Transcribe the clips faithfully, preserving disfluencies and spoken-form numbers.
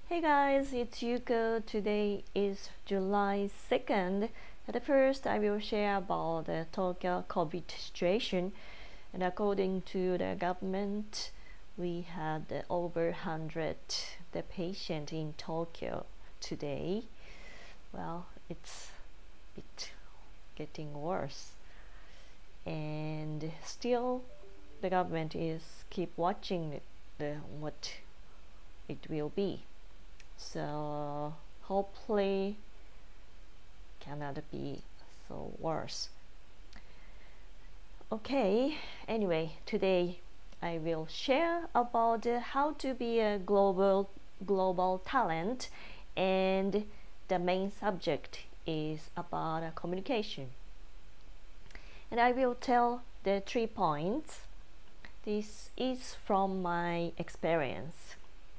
Hey guys, it's Yuko. Today is July second. At first, I will share about the Tokyo COVID situation. And according to the government, we had over one hundred the patient in Tokyo today. Well, it's a bit getting worse. And still, the government is keep watching the what it will be. So hopefully cannot be so worse. Okay, anyway, today I will share about uh, how to be a global global talent, and the main subject is about uh, communication. And I will tell the three points. This is from my experience.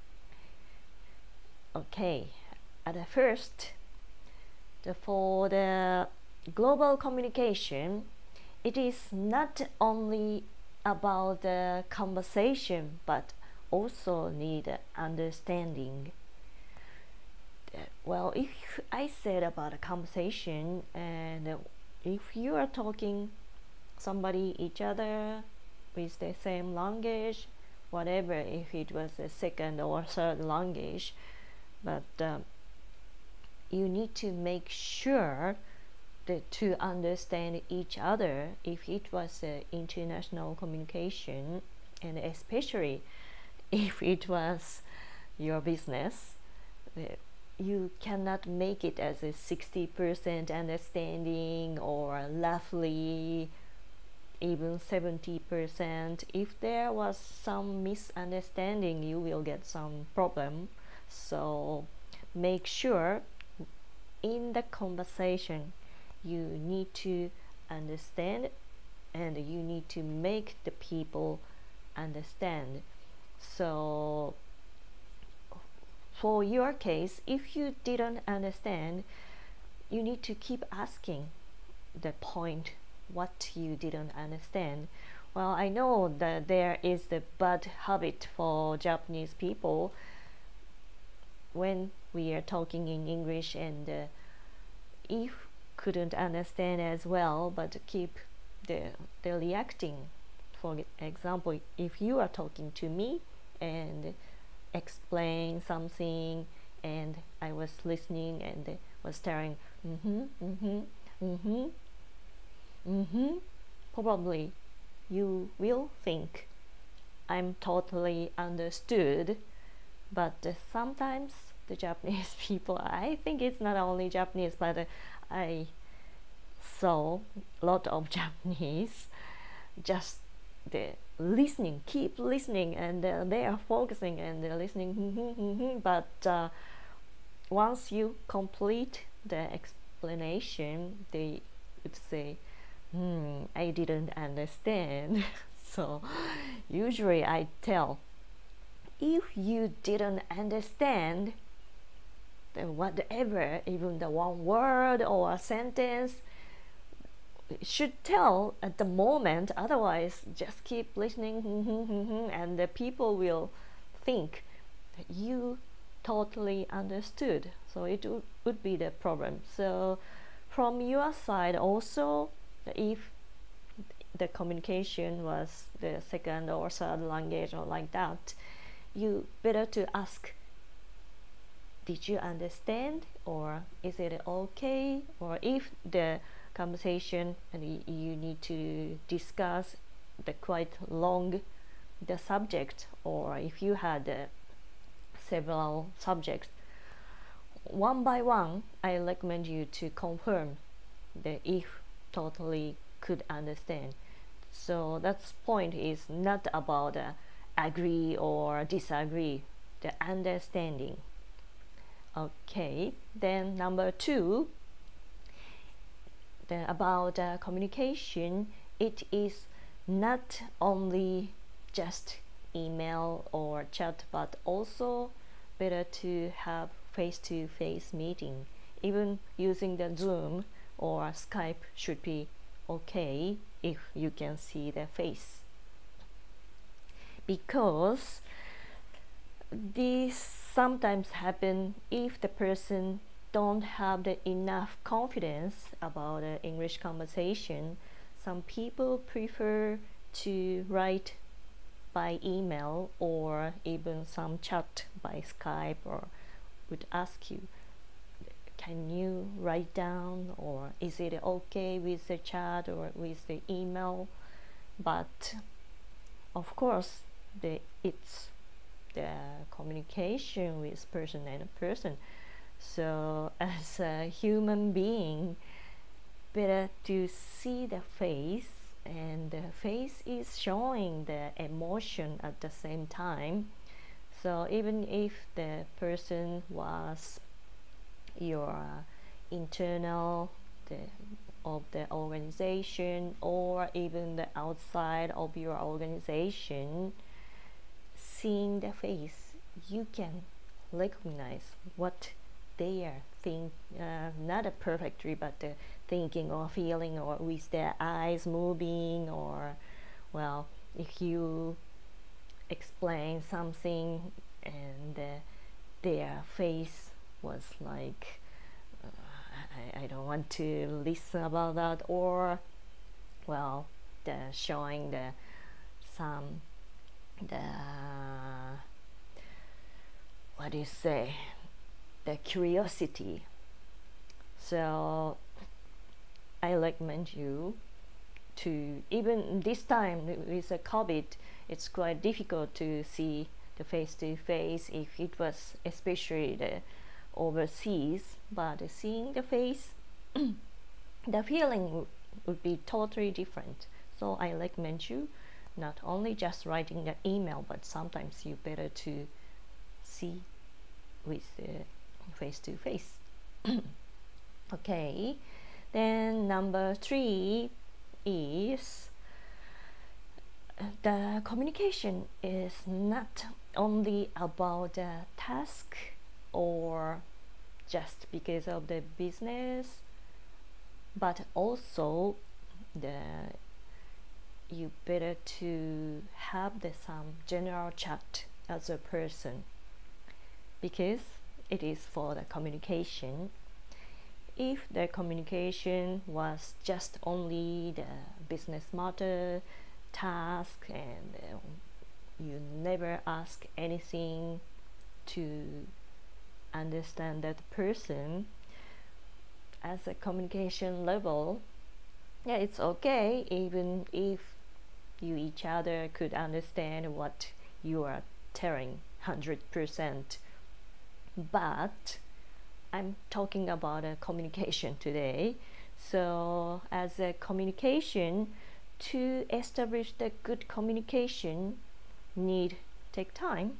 Okay, at the first, the, for the global communication, it is not only about the conversation, but also need understanding. Well, if I said about a conversation, and if you are talking somebody each other with the same language, whatever, if it was a second or third language, but um, you need to make sure that to understand each other if it was uh, international communication, and especially if it was your business. Uh, you cannot make it as a sixty percent understanding or roughly even seventy percent. If there was some misunderstanding, you will get some problem. So make sure in the conversation you need to understand, and you need to make the people understand. So for your case, if you didn't understand, you need to keep asking the point what you didn't understand. Well, I know that there is the bad habit for Japanese people when we are talking in English, and uh, if couldn't understand as well, but keep the, the reacting. For example, if you are talking to me and explain something, and I was listening and was telling mm-hmm, mm-hmm, mm-hmm, mm-hmm, probably you will think I'm totally understood. But uh, sometimes the Japanese people, I think it's not only Japanese, but uh, I saw a lot of Japanese just the listening, keep listening, and uh, they are focusing and they're listening. But uh, once you complete the explanation, they would say, hmm, I didn't understand. So usually I tell, if you didn't understand the whatever, even the one word or a sentence, should tell at the moment. Otherwise, just keep listening, and the people will think that you totally understood. So it would be the problem. So from your side also, if the communication was the second or third language or like that, you better to ask, did you understand, or is it okay? Or if the conversation and you need to discuss the quite long the subject, or if you had uh, several subjects, one by one, I recommend you to confirm the if totally could understand. So that point is not about uh, agree or disagree, the understanding. Okay, then number two, then about uh, communication, it is not only just email or chat, but also better to have face-to-face meeting. Even using the Zoom or Skype should be okay if you can see their face, because this sometimes happen if the person don't have the enough confidence about the English conversation. Some people prefer to write by email or even some chat by Skype, or would ask you, can you write down, or is it okay with the chat or with the email? But of course the it's the communication with person and person. So as a human being, better to see the face, and the face is showing the emotion at the same time. So even if the person was your internal the, of the organization, or even the outside of your organization, seeing the face, you can recognize what they are think, uh, not a perfectly, but the thinking or feeling, or with their eyes moving, or well, if you explain something and uh, their face was like, uh, I, I don't want to listen about that, or well, the showing the some the what do you say, the curiosity. So I recommend you to, even this time with the COVID, it's quite difficult to see the face to face if it was especially the overseas, but seeing the face the feeling would be totally different. So I recommend you not only just writing the email, but sometimes you better to see with the face to face. Okay, then number three is the communication is not only about the task or just because of the business, but also the you better to have the some general chat as a person, because it is for the communication. If the communication was just only the business matter, task, and uh, you never ask anything to understand that person as a communication level, yeah, it's okay even if you each other could understand what you are telling one hundred percent. But I'm talking about a communication today. So as a communication, to establish the good communication need take time.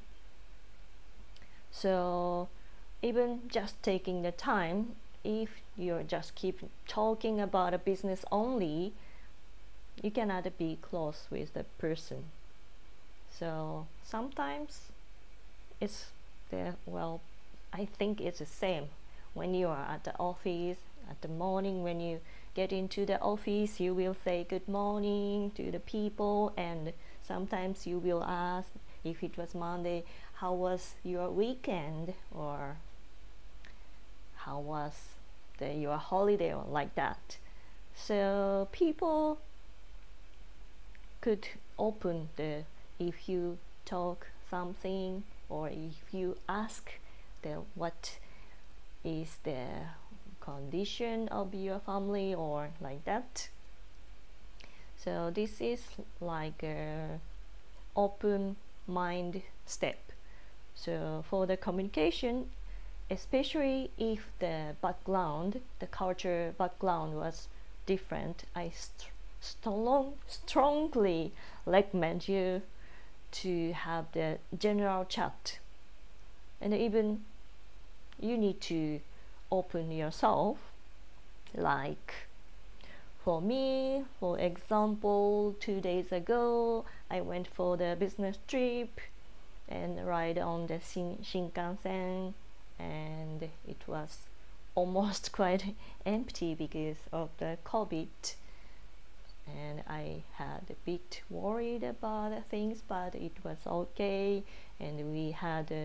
So even just taking the time, if you just keep talking about a business only, you cannot be close with the person. So sometimes it's the, well, I think it's the same when you are at the office. At the morning when you get into the office, you will say good morning to the people, and sometimes you will ask, if it was Monday, how was your weekend, or how was the, your holiday, or like that. So people could open the, if you talk something, or if you ask the what is the condition of your family, or like that. So this is like a open mind step. So for the communication, especially if the background, the culture background was different, I st strong, strongly recommend you to have the general chat. And even you need to open yourself. Like for me, for example, two days ago I went for the business trip and ride on the Shin Shinkansen, and it was almost quite empty because of the COVID, and I had a bit worried about things, but it was okay, and we had a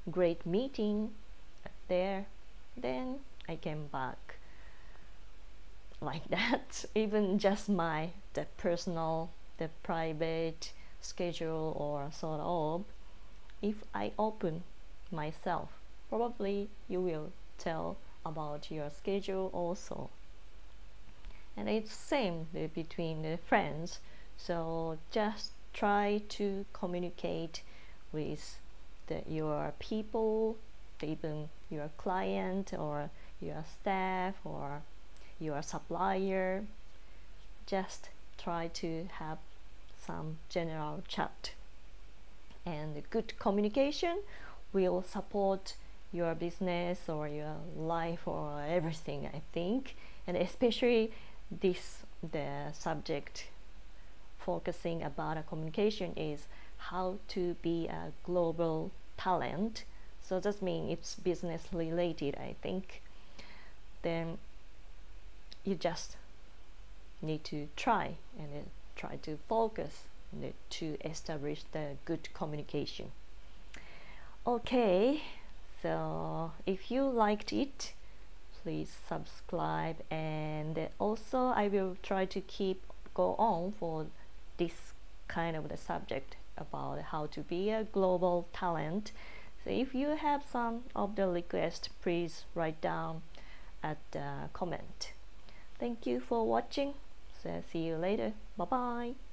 great meeting there, then I came back like that. Even just my the personal, the private schedule or sort of, if I open myself, probably you will tell about your schedule also. And it's same between the friends, so just try to communicate with the, your people, even your client or your staff or your supplier. Just try to have some general chat, and good communication will support your business or your life or everything, I think. And especially this the subject focusing about a communication is how to be a global talent. So that means it's business related, I think. Then you just need to try and then try to focus to establish the good communication. Okay, so if you liked it, please subscribe, and also I will try to keep go on for this kind of the subject about how to be a global talent. So if you have some of the request, please write down at the comment. Thank you for watching. So see you later. Bye bye.